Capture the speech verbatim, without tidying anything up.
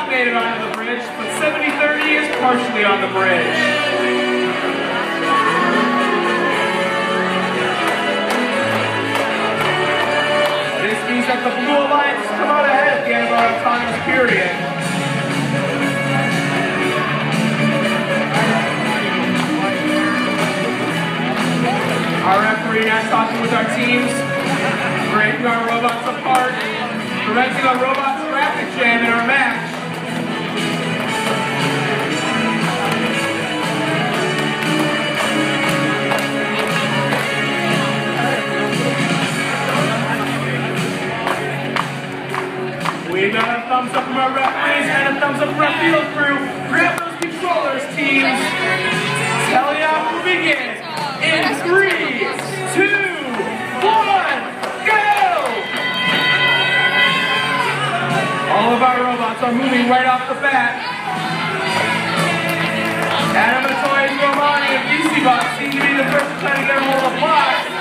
not made it onto the bridge, but seventy thirty is partially on the bridge. This means that the Blue Alliance come out ahead at the end of our autonomous period. Our referee now talking with our teams, breaking our robots apart, preventing a robot traffic jam in our match. We got a thumbs up from our referees and a thumbs up from our field crew. Grab those controllers, teams. Teleop will begin in three, two, one, go! All of our robots are moving right off the bat. Animatores, Romani, and Beastie seem to be the first to try to get a hold of the plot.